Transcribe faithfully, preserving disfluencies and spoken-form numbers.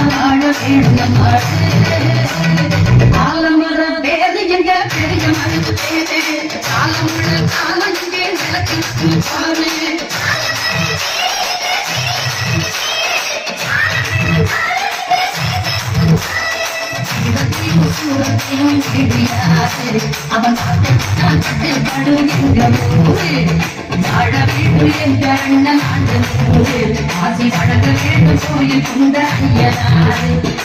வாழ வேணும் ஆலமர பேரு எங்க பெரிய மருந்து பேரு காலமுள்ள காலம் இங்கே நிலத்திற்கு பாரு அவன் வாழ வேண்டும் என்ற அண்ணன் ஆண்டு ஆசி வழங்க வேண்டும் கோயில் கொண்ட ஐயனாறு